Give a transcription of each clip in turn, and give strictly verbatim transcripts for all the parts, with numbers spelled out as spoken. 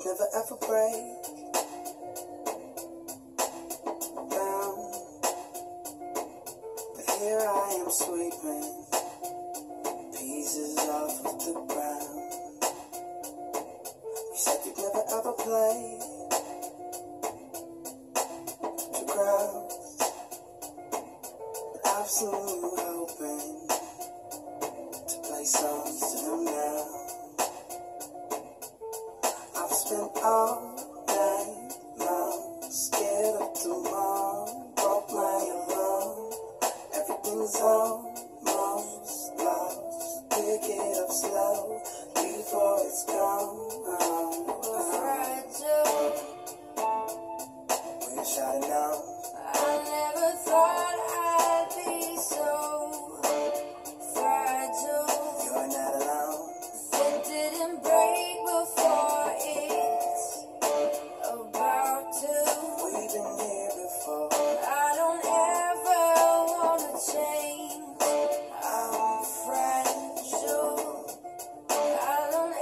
never ever break down, but here I am sweeping pieces off of the ground. You said you'd never ever play to crowds, but I've seen you hoping to play songs to them now. I've spent all night long scared of tomorrow, broke my alarm. Everything's almost lost. Pick it up slow before it's gone. We're shouting out. I never thought I'd be so fragile. You're not alone. It didn't break before it's about to. We've been here before. I don't ever wanna change. I'm fragile. I don't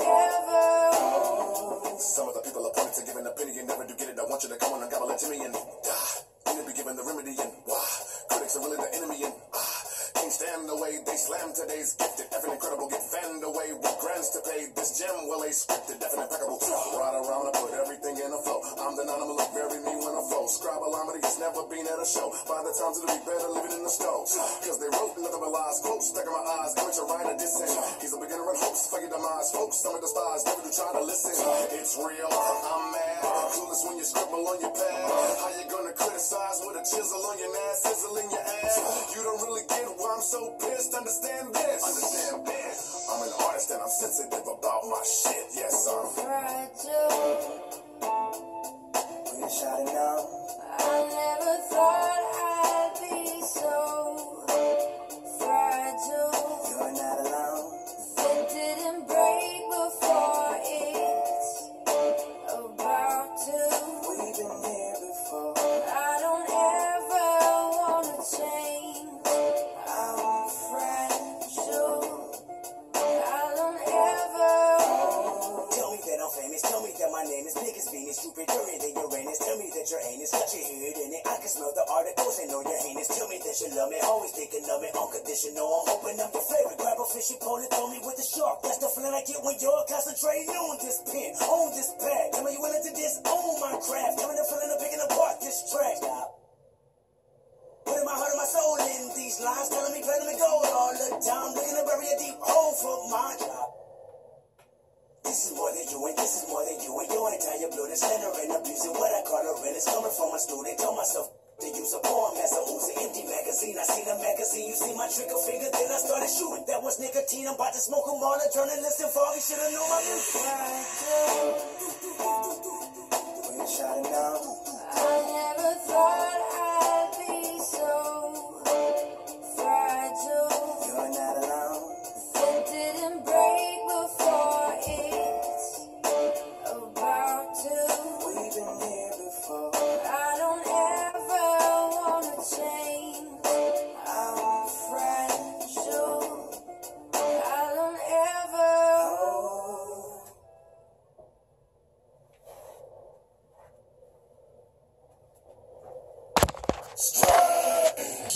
ever. Some of the people appointed to give an opinion never do get it. I want you to come on and gobble it to me and die. You need to be given the remedy and why? Critics are really the enemy and ah, can't stand the way they slam today's gifted. Effing incredible, get fanned away with grants to pay. This gem will a scripted, definite impeccable. Right around, I put everything in a flow. I'm the non, I'ma look very me when I flow. Scribe-a-lomedy has never been at a show. By the times it'll be better living in the stove. Cause they wrote nothing but lies, quotes stuck in my eyes. Going to write a dissent. He's a beginner and host for your demise. Folks, some of the stars never do try to listen. It's real, I'm mad. Clueless when you scribble on your pad. How you gonna criticize with a chisel on your ass, sizzle in your ass? You don't really get why I'm so pissed. Understand this. Understand this. I'm an artist and I'm sensitive about my shit. Yes, I'm Fragile. We're shouting out. I never thought I'd be so fragile. You're not alone. It didn't break before it's about to. We've been here before. I don't ever wanna change. I'm fragile. I don't ever. Tell me that I'm famous, tell me that my name is big as Venus, Jupiter than Uranus. Tell me that your anus got your head in it. I can smell the articles and know your heinous. Tell me that you love me, always thinking of me, unconditional. I'm hoping I'm your favorite. Grab a fishy pole and throw me with a shark. That's the feeling I get when you're concentrating on this pen, on this pad. Tell me you willing to disown my craft. Tell me the feeling of picking apart this track. Stop. Putting my heart and my soul in these lines, telling me platinum and gold all the time. Looking to bury a deep hole for my job. This is more than you and this is more than you and your entire blood is slender and abusing what I call a rent. It's coming from a student. Tell myself to use a poem as a Uzi empty magazine. I seen a magazine, you see my trigger finger, then I started shooting. That was nicotine. I'm about to smoke them all. A journalist and foggy should have known my music. We're shouting out. I never thought I'd be so fragile. You're not alone. It didn't break before it's about to. We've been here before. I don't ever wanna change. I'm fragile. I don't ever. Oh. strong.